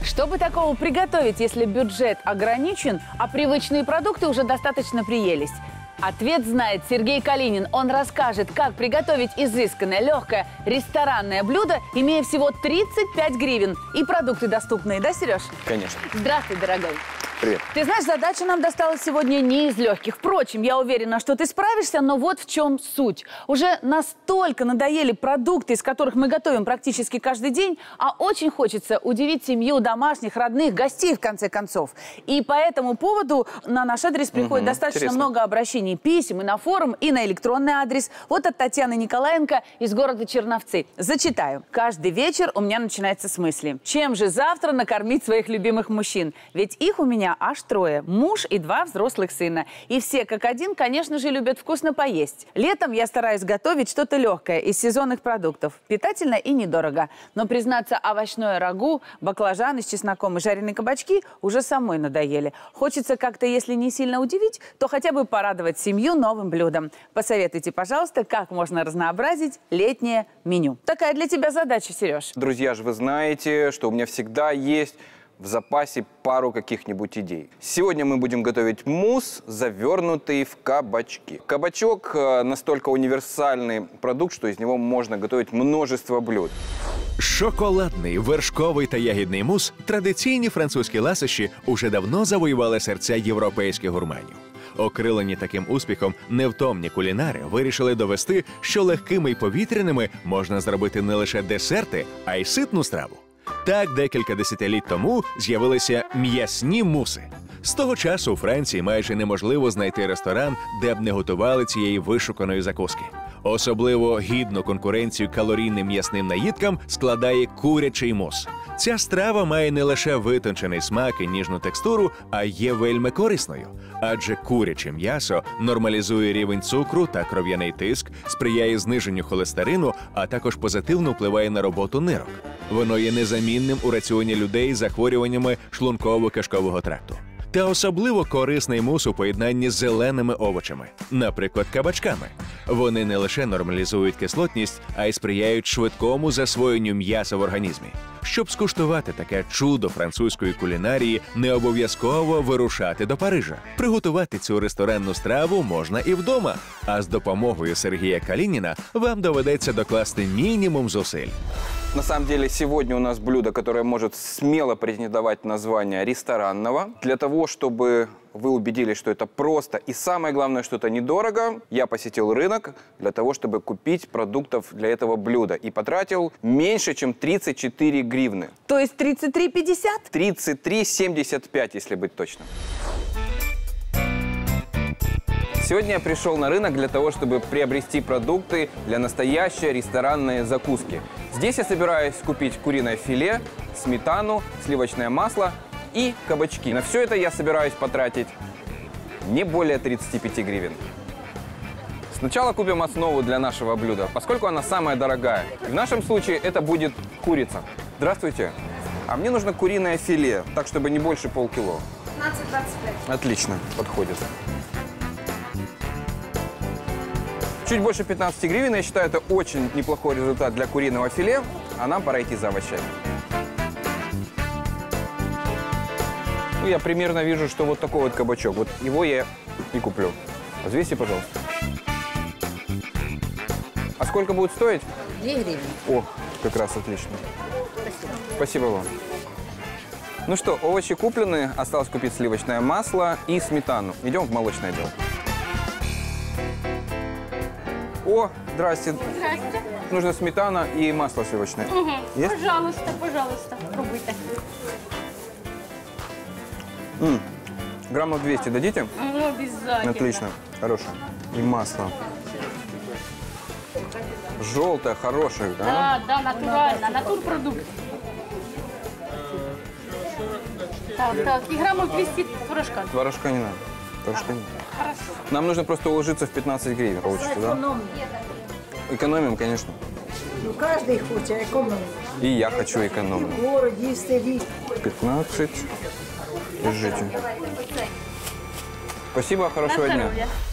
Чтобы такого приготовить, если бюджет ограничен, а привычные продукты уже достаточно приелись? Ответ знает Сергей Калинин. Он расскажет, как приготовить изысканное, легкое ресторанное блюдо, имея всего 35 гривен. И продукты доступные, да, Сереж? Конечно. Здравствуй, дорогой. Привет. Ты знаешь, задача нам досталась сегодня не из легких. Впрочем, я уверена, что ты справишься, но вот в чем суть. Уже настолько надоели продукты, из которых мы готовим практически каждый день, а очень хочется удивить семью, домашних, родных, гостей, в конце концов. И по этому поводу на наш адрес приходит достаточно много обращений, писем и на форум, и на электронный адрес. Вот от Татьяны Николаенко из города Черновцы. Зачитаю. Каждый вечер у меня начинается с мысли: чем же завтра накормить своих любимых мужчин? Ведь их у меня аж трое. Муж и 2 взрослых сына. И все как один, конечно же, любят вкусно поесть. Летом я стараюсь готовить что-то легкое из сезонных продуктов. Питательно и недорого. Но, признаться, овощное рагу, баклажаны с чесноком и жареные кабачки уже самой надоели. Хочется как-то, если не сильно удивить, то хотя бы порадовать семью новым блюдом. Посоветуйте, пожалуйста, как можно разнообразить летнее меню. Такая для тебя задача, Сереж. Друзья же, вы знаете, что у меня всегда есть в запасе пару каких-нибудь идей. Сегодня мы будем готовить мусс, завернутый в кабачки. Кабачок настолько универсальный продукт, что из него можно готовить множество блюд. Шоколадний, вершковий та ягідний мус – традиційні французькі ласощі уже давно завоювали серця європейських гурманів. Окрилені таким успіхом, невтомні кулінари вирішили довести, що легкими й повітряними можна зробити не лише десерти, а й ситну страву. Так, декілька десятиліть тому з'явилися м'ясні муси. З того часу у Франції майже неможливо знайти ресторан, де б не готували цієї вишуканої закуски. Особливо гідну конкуренцію калорійним м'ясним наїдкам складає курячий мус. Ця страва має не лише витончений смак і ніжну текстуру, а є вельми корисною. Адже куряче м'ясо нормалізує рівень цукру та кров'яний тиск, сприяє зниженню холестерину, а також позитивно впливає на роботу нирок. Воно є незамінним у раціоні людей з захворюваннями шлунково-кишкового тракту. Та особливо корисний мус у поєднанні з зеленими овочами, наприклад, кабачками. Вони не лише нормалізують кислотність, а й сприяють швидкому засвоєнню м'яса в організмі. Щоб скуштувати таке чудо французької кулінарії, не обов'язково вирушати до Парижа. Приготувати цю ресторанну страву можна і вдома. А з допомогою Сергія Калиніна вам доведеться докласти мінімум зусиль. На самом деле, сегодня у нас блюдо, которое может смело претендовать на звание ресторанного. Для того, чтобы вы убедились, что это просто и самое главное, что это недорого, я посетил рынок для того, чтобы купить продуктов для этого блюда. И потратил меньше, чем 34 гривны. То есть 33,50? 33,75, если быть точным. Сегодня я пришел на рынок для того, чтобы приобрести продукты для настоящей ресторанной закуски. Здесь я собираюсь купить куриное филе, сметану, сливочное масло и кабачки. На все это я собираюсь потратить не более 35 гривен. Сначала купим основу для нашего блюда, поскольку она самая дорогая. В нашем случае это будет курица. Здравствуйте. А мне нужно куриное филе, так чтобы не больше полкило. 15-25. Отлично, подходит. Чуть больше 15 гривен, я считаю, это очень неплохой результат для куриного филе, а нам пора идти за овощами. Ну, я примерно вижу, что вот такой вот кабачок, вот его я и куплю. Взвесьте, пожалуйста. А сколько будет стоить? 2 гривны. О, как раз отлично. Спасибо. Спасибо вам. Ну что, овощи куплены, осталось купить сливочное масло и сметану. Идем в молочное дело. О, здрасте. Здрасте. Нужна сметана и масло сливочное. Угу. Есть? Пожалуйста, пожалуйста, пробуйте. Граммов 200 дадите? Ну, обязательно. Отлично, хорошее. И масло. Желтое, хорошее, да? Да, да, натурально, натурпродукт. Так, и граммов 200 творожка. Творожка не надо. Творожка не надо. Хорошо. Нам нужно просто уложиться в 15 гривен, получится, да? Экономим, конечно. Ну, каждый хочет экономить. И я хочу экономить. В городе, и в селе. 15. Держите. Спасибо, хорошего На дня. здоровье.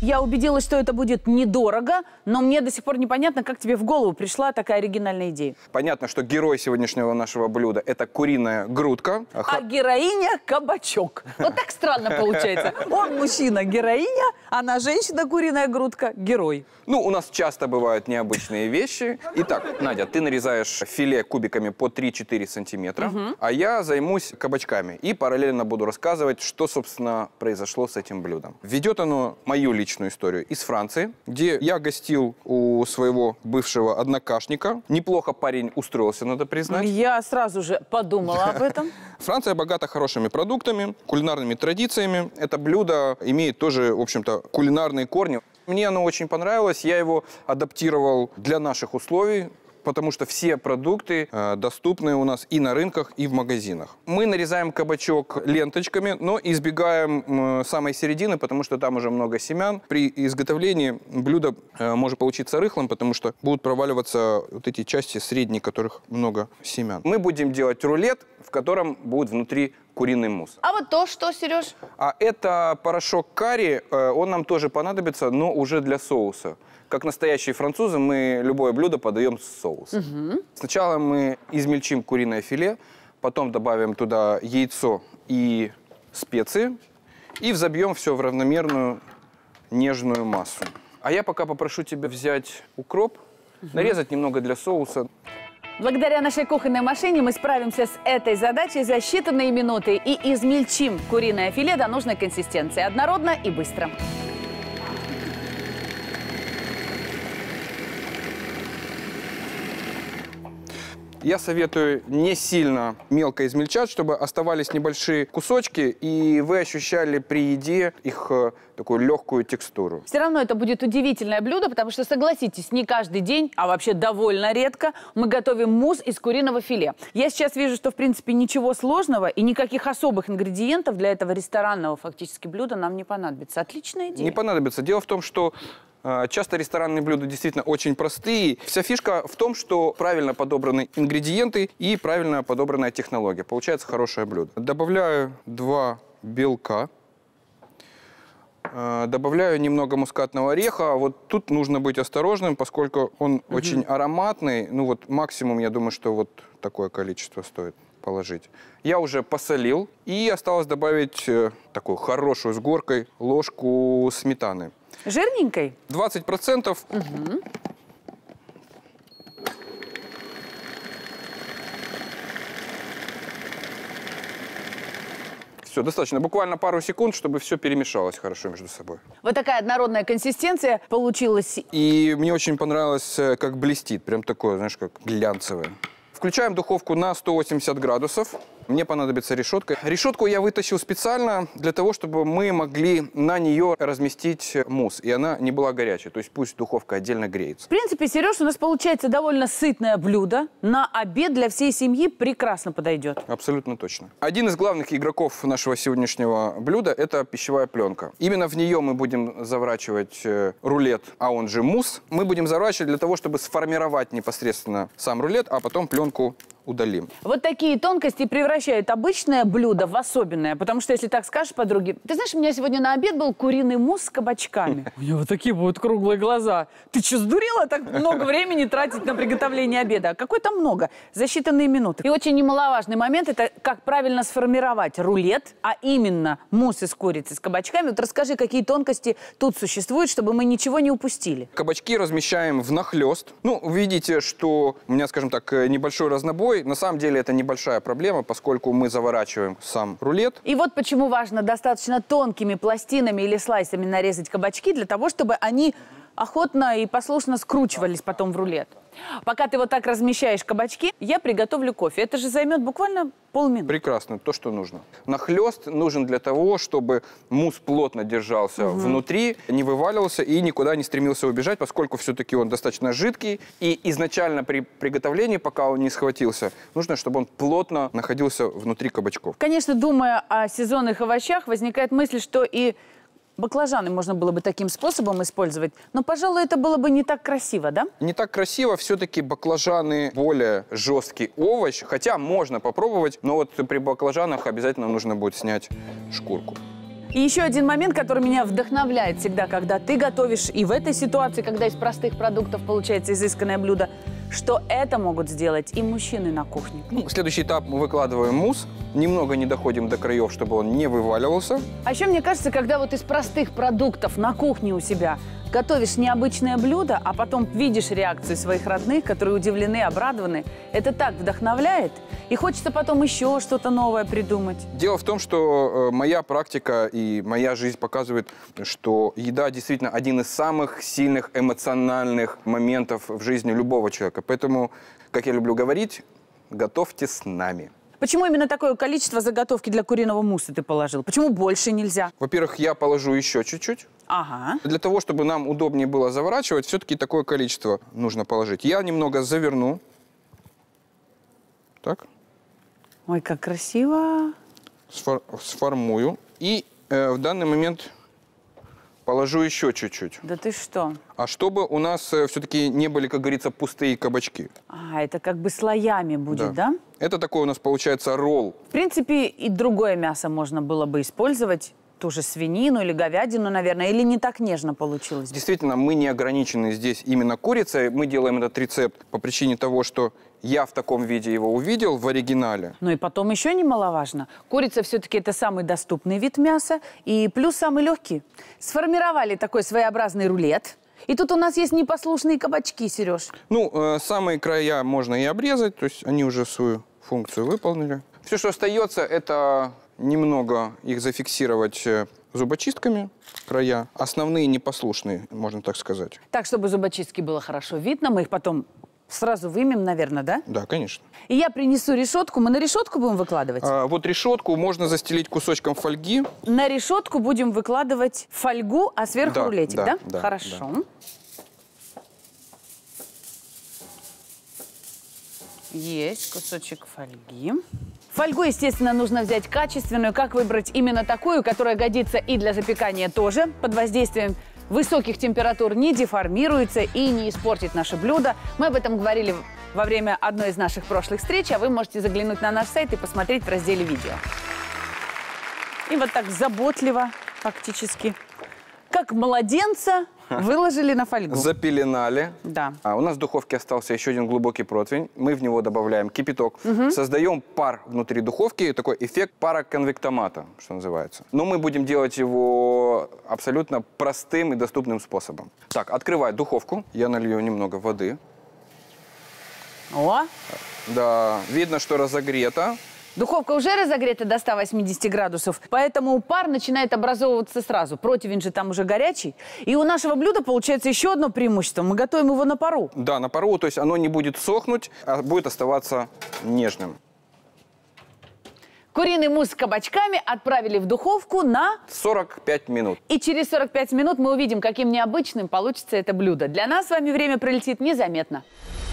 Я убедилась, что это будет недорого, но мне до сих пор непонятно, как тебе в голову пришла такая оригинальная идея. Понятно, что герой сегодняшнего нашего блюда – это куриная грудка. А героиня – кабачок. Вот так странно получается. Он мужчина – героиня, она женщина – куриная грудка – герой. Ну, у нас часто бывают необычные вещи. Итак, Надя, ты нарезаешь филе кубиками по 3-4 сантиметра, а я займусь кабачками и параллельно буду рассказывать, что, собственно, произошло с этим блюдом. Ведет оно мою личную историю из Франции, где я гостил у своего бывшего однокашника. Неплохо парень устроился, надо признать. Я сразу же подумала об этом. Франция богата хорошими продуктами, кулинарными традициями. Это блюдо имеет тоже, в общем-то, кулинарные корни. Мне оно очень понравилось, я его адаптировал для наших условий, потому что все продукты доступны у нас и на рынках, и в магазинах. Мы нарезаем кабачок ленточками, но избегаем самой середины, потому что там уже много семян. При изготовлении блюдо может получиться рыхлым, потому что будут проваливаться вот эти части средние, в которых много семян. Мы будем делать рулет, в котором будет внутри куриный мусс. А вот то что, Сереж? А это порошок карри, он нам тоже понадобится, но уже для соуса. Как настоящие французы, мы любое блюдо подаем с соусом. Сначала мы измельчим куриное филе, потом добавим туда яйцо и специи и взобьем все в равномерную нежную массу. А я пока попрошу тебя взять укроп, нарезать немного для соуса. Благодаря нашей кухонной машине мы справимся с этой задачей за считанные минуты и измельчим куриное филе до нужной консистенции. Однородно и быстро. Я советую не сильно мелко измельчать, чтобы оставались небольшие кусочки, и вы ощущали при еде их такую легкую текстуру. Все равно это будет удивительное блюдо, потому что, согласитесь, не каждый день, а вообще довольно редко, мы готовим мусс из куриного филе. Я сейчас вижу, что, в принципе, ничего сложного и никаких особых ингредиентов для этого ресторанного фактически блюда нам не понадобится. Отличная идея. Не понадобится. Дело в том, что часто ресторанные блюда действительно очень простые. Вся фишка в том, что правильно подобраны ингредиенты и правильно подобранная технология. Получается хорошее блюдо. Добавляю 2 белка. Добавляю немного мускатного ореха. Вот тут нужно быть осторожным, поскольку он очень ароматный. Ну вот максимум, я думаю, что вот такое количество стоит положить. Я уже посолил. И осталось добавить такую хорошую с горкой ложку сметаны. Жирненькой? 20%. Все, достаточно. Буквально пару секунд, чтобы все перемешалось хорошо между собой. Вот такая однородная консистенция получилась. И мне очень понравилось, как блестит. Прям такое, знаешь, как глянцевое. Включаем духовку на 180 градусов. Мне понадобится решетка. Решетку я вытащил специально для того, чтобы мы могли на нее разместить мусс, и она не была горячей. То есть пусть духовка отдельно греется. В принципе, Сереж, у нас получается довольно сытное блюдо. На обед для всей семьи прекрасно подойдет. Абсолютно точно. Один из главных игроков нашего сегодняшнего блюда – это пищевая пленка. Именно в нее мы будем заворачивать рулет, а он же мусс. Мы будем заворачивать для того, чтобы сформировать непосредственно сам рулет, а потом пленку удалим. Вот такие тонкости превращают обычное блюдо в особенное. Потому что, если так скажешь подруге, ты знаешь, у меня сегодня на обед был куриный мусс с кабачками. У него такие будут круглые глаза. Ты что, сдурела так много времени тратить на приготовление обеда? Какой там много? За считанные минуты. И очень немаловажный момент – это как правильно сформировать рулет, а именно мусс из курицы с кабачками. Вот расскажи, какие тонкости тут существуют, чтобы мы ничего не упустили. Кабачки размещаем внахлёст. Ну, видите, что у меня, скажем так, небольшой разнобой. На самом деле это небольшая проблема, поскольку мы заворачиваем сам рулет. И вот почему важно достаточно тонкими пластинами или слайсами нарезать кабачки, для того, чтобы они охотно и послушно скручивались потом в рулет. Пока ты вот так размещаешь кабачки, я приготовлю кофе. Это же займет буквально полминуты. Прекрасно, то, что нужно. Нахлёст нужен для того, чтобы мусс плотно держался внутри, не вываливался и никуда не стремился убежать, поскольку все-таки он достаточно жидкий. И изначально при приготовлении, пока он не схватился, нужно, чтобы он плотно находился внутри кабачков. Конечно, думая о сезонных овощах, возникает мысль, что и баклажаны можно было бы таким способом использовать, но, пожалуй, это было бы не так красиво, да? Не так красиво, все-таки баклажаны более жесткий овощ, хотя можно попробовать, но вот при баклажанах обязательно нужно будет снять шкурку. И еще один момент, который меня вдохновляет всегда, когда ты готовишь, и в этой ситуации, когда из простых продуктов получается изысканное блюдо, что это могут сделать и мужчины на кухне. Ну, следующий этап: мы выкладываем мусс, немного не доходим до краев, чтобы он не вываливался. А еще мне кажется, когда вот из простых продуктов на кухне у себя готовишь необычное блюдо, а потом видишь реакцию своих родных, которые удивлены, обрадованы, это так вдохновляет, и хочется потом еще что-то новое придумать. Дело в том, что моя практика и моя жизнь показывает, что еда действительно один из самых сильных эмоциональных моментов в жизни любого человека. Поэтому, как я люблю говорить, готовьте с нами. Почему именно такое количество заготовки для куриного мусса ты положил? Почему больше нельзя? Во-первых, я положу еще чуть-чуть. Ага. Для того, чтобы нам удобнее было заворачивать, все-таки такое количество нужно положить. Я немного заверну. Так. Ой, как красиво. Сформую. И в данный момент положу еще чуть-чуть. Да ты что? А чтобы у нас все-таки не были, как говорится, пустые кабачки. А, это как бы слоями будет, да? Это такой у нас получается ролл. В принципе, и другое мясо можно было бы использовать. Ту же свинину или говядину, наверное, или не так нежно получилось? Действительно, мы не ограничены здесь именно курицей. Мы делаем этот рецепт по причине того, что я в таком виде его увидел в оригинале. Ну и потом еще немаловажно. Курица все-таки это самый доступный вид мяса и плюс самый легкий. Сформировали такой своеобразный рулет. И тут у нас есть непослушные кабачки, Сереж. Ну, самые края можно и обрезать, то есть они уже свою функцию выполнили. Все, что остается, это немного их зафиксировать зубочистками, края. Основные непослушные, можно так сказать. Так, чтобы зубочистки было хорошо видно, мы их потом сразу вымем, наверное, да? Да, конечно. И я принесу решетку. Мы на решетку будем выкладывать? Вот решетку можно застелить кусочком фольги. На решетку будем выкладывать фольгу, а сверху Да, рулетик, да? да, Хорошо. да. Есть кусочек фольги. Фольгу, естественно, нужно взять качественную. Как выбрать именно такую, которая годится и для запекания тоже, под воздействием высоких температур не деформируется и не испортит наше блюдо. Мы об этом говорили во время одной из наших прошлых встреч, а вы можете заглянуть на наш сайт и посмотреть в разделе «Видео». И вот так заботливо, фактически, как младенца, выложили на фольгу. Запеленали. Да. У нас в духовке остался еще один глубокий противень. Мы в него добавляем кипяток. Создаем пар внутри духовки. Такой эффект пароконвектомата, что называется. Но мы будем делать его абсолютно простым и доступным способом. Так, открывай духовку. Я налью немного воды. О! Да, видно, что разогрето. Духовка уже разогрета до 180 градусов, поэтому пар начинает образовываться сразу. Противень же там уже горячий. И у нашего блюда получается еще одно преимущество. Мы готовим его на пару. Да, на пару, то есть оно не будет сохнуть, а будет оставаться нежным. Куриный мусс с кабачками отправили в духовку на 45 минут. И через 45 минут мы увидим, каким необычным получится это блюдо. Для нас с вами время пролетит незаметно.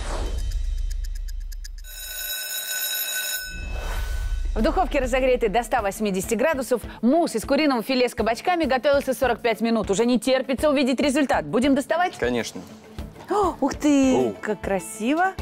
В духовке, разогретой до 180 градусов, мусс из куриного филе с кабачками готовился 45 минут. Уже не терпится увидеть результат. Будем доставать? Конечно. О, ух ты, как красиво.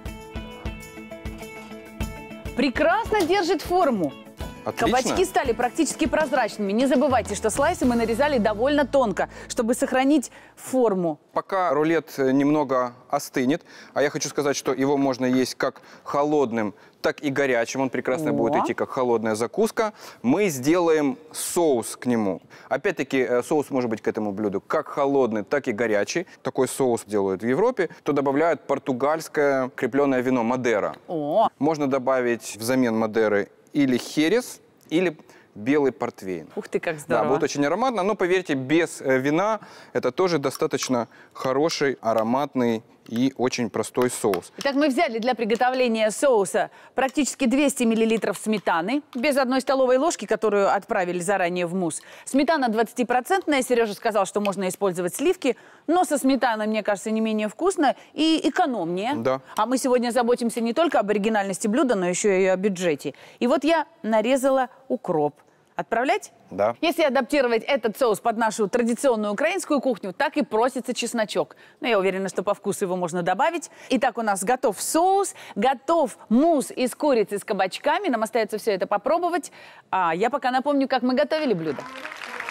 Прекрасно держит форму. Отлично. Кабачки стали практически прозрачными. Не забывайте, что слайсы мы нарезали довольно тонко, чтобы сохранить форму. Пока рулет немного остынет, а я хочу сказать, что его можно есть как холодным, так и горячим. Он прекрасно будет идти как холодная закуска. Мы сделаем соус к нему. Опять-таки, соус может быть к этому блюду как холодный, так и горячий. Такой соус делают в Европе. То добавляют португальское крепленное вино Мадера. О. Можно добавить взамен Мадеры или херес, или белый портвейн. Ух ты, как Да, здорово. будет очень ароматно, но поверьте, без вина это тоже достаточно хороший, ароматный и очень простой соус. Итак, мы взяли для приготовления соуса практически 200 мл сметаны, без 1 столовой ложки, которую отправили заранее в мусс. Сметана 20%, Сережа сказал, что можно использовать сливки, но со сметаной, мне кажется, не менее вкусно и экономнее. Да. А мы сегодня заботимся не только об оригинальности блюда, но еще и о бюджете. И вот я нарезала укроп. Отправлять? Да. Если адаптировать этот соус под нашу традиционную украинскую кухню, так и просится чесночок. Но я уверена, что по вкусу его можно добавить. Итак, у нас готов соус, готов мусс из курицы с кабачками. Нам остается все это попробовать. А я пока напомню, как мы готовили блюдо.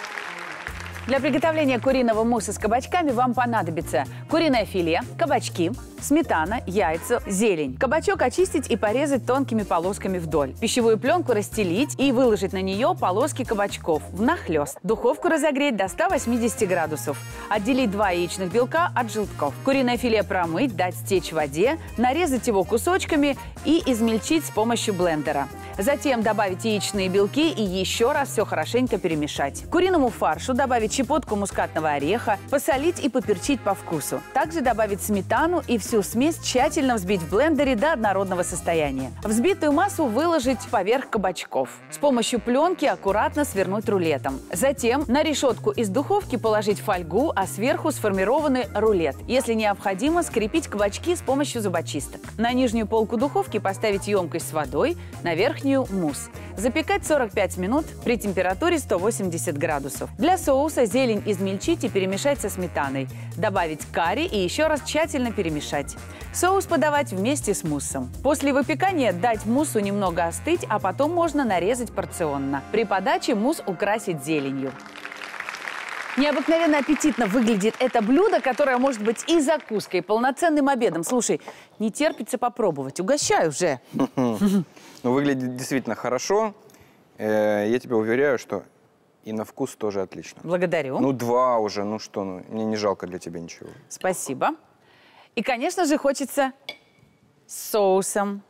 Для приготовления куриного мусса с кабачками вам понадобится куриное филе, кабачки, сметана, яйца, зелень. Кабачок очистить и порезать тонкими полосками вдоль. Пищевую пленку расстелить и выложить на нее полоски кабачков внахлёст. Духовку разогреть до 180 градусов. Отделить 2 яичных белка от желтков. Куриное филе промыть, дать стечь в воде, нарезать его кусочками и измельчить с помощью блендера. Затем добавить яичные белки и еще раз все хорошенько перемешать. К куриному фаршу добавить щепотку мускатного ореха, посолить и поперчить по вкусу. Также добавить сметану и всю смесь тщательно взбить в блендере до однородного состояния. Взбитую массу выложить поверх кабачков. С помощью пленки аккуратно свернуть рулетом. Затем на решетку из духовки положить фольгу, а сверху сформированный рулет. Если необходимо, скрепить кабачки с помощью зубочисток. На нижнюю полку духовки поставить емкость с водой, на верхнюю мусс. Запекать 45 минут при температуре 180 градусов. Для соуса зелень измельчить и перемешать со сметаной. Добавить карри и еще раз тщательно перемешать. Соус подавать вместе с муссом. После выпекания дать муссу немного остыть, а потом можно нарезать порционно. При подаче мусс украсить зеленью. Необыкновенно аппетитно выглядит это блюдо, которое может быть и закуской, и полноценным обедом. Слушай, не терпится попробовать. Угощаю уже. Ну, выглядит действительно хорошо. Я тебя уверяю, что и на вкус тоже отлично. Благодарю. Ну, 2 уже, ну что, ну, мне не жалко для тебя ничего. Спасибо. И, конечно же, хочется с соусом.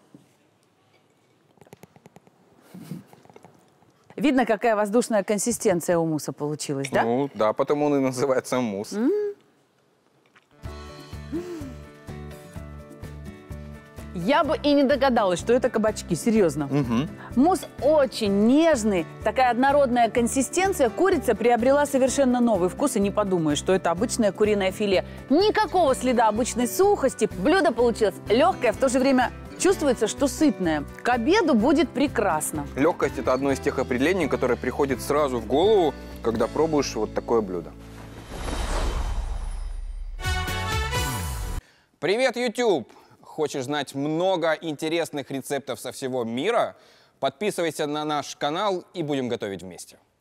Видно, какая воздушная консистенция у мусса получилась, да? Ну, да, потому он и называется мусс. Я бы и не догадалась, что это кабачки, серьезно. Мусс очень нежный, такая однородная консистенция. Курица приобрела совершенно новый вкус, и не подумаешь, что это обычное куриное филе. Никакого следа обычной сухости. Блюдо получилось легкое, в то же время чувствуется, что сытное. К обеду будет прекрасно. Легкость – это одно из тех определений, которое приходит сразу в голову, когда пробуешь вот такое блюдо. Привет, YouTube! Хочешь знать много интересных рецептов со всего мира? Подписывайся на наш канал и будем готовить вместе.